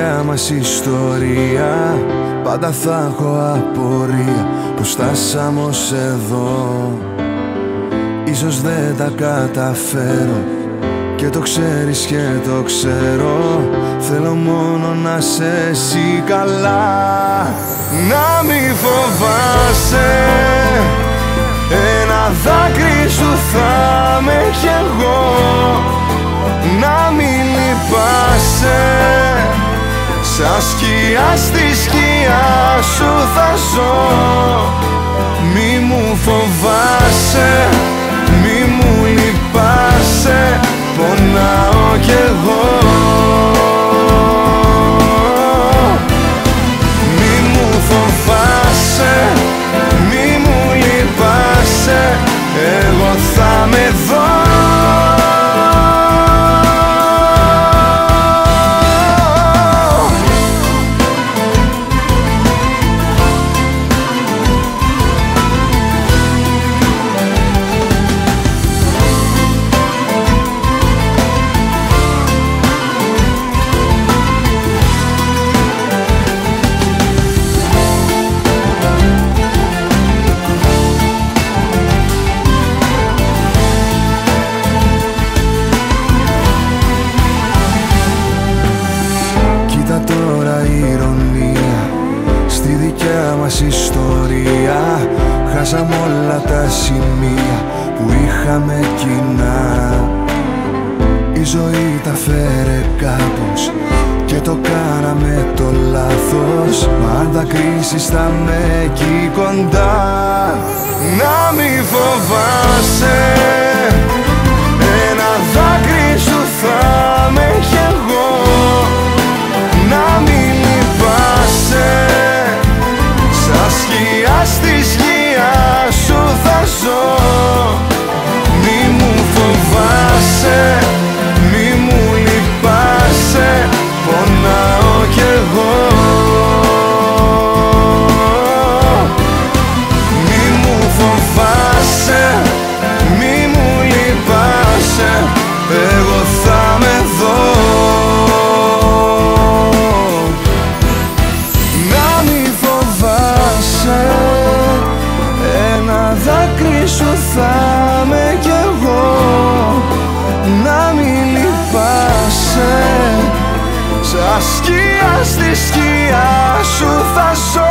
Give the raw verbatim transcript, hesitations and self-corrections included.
δικιά μας ιστορία πάντα θα έχω απορία πως φτάσαμε ως εδώ. Ίσως δεν τα καταφέρω και το ξέρεις και το ξέρω. Θέλω μόνο να σε εσύ καλά. Να μη φοβάσαι, ένα δάκρυ σου θα με κι εγώ. Να μη λυπάσαι, σαν σκιά στη σκιά σου θα ζω. Μη μου φοβάσαι, μη μου λυπάσαι, πονάω κι εγώ. Μη μου φοβάσαι, μη μου λυπάσαι, εγώ θα με δω. Τώρα ηρωνία στη δικιά μας ιστορία. Χάσαμε όλα τα σημεία που είχαμε κοινά. Η ζωή τα φέρε κάπως και το κάναμε το λάθος. Μα αν τα κρίσεις θα με εκεί κοντά. Να μη φοβάσαι, ένα δάκρυ σου θα με κι εγώ. Να μη λυπάσαι, σαν σκιά στη σκιά σου θα ζω. Μη μου φοβάσαι, μη μου λυπάσαι, πονάω κι εγώ. Μη μου φοβάσαι, μη μου λυπάσαι, εγώ θα με δω. Ένα δάκρυ σου θα με κι εγώ. Να μη λυπάσαι, σαν σκιά στη σκιά σου θα ζω.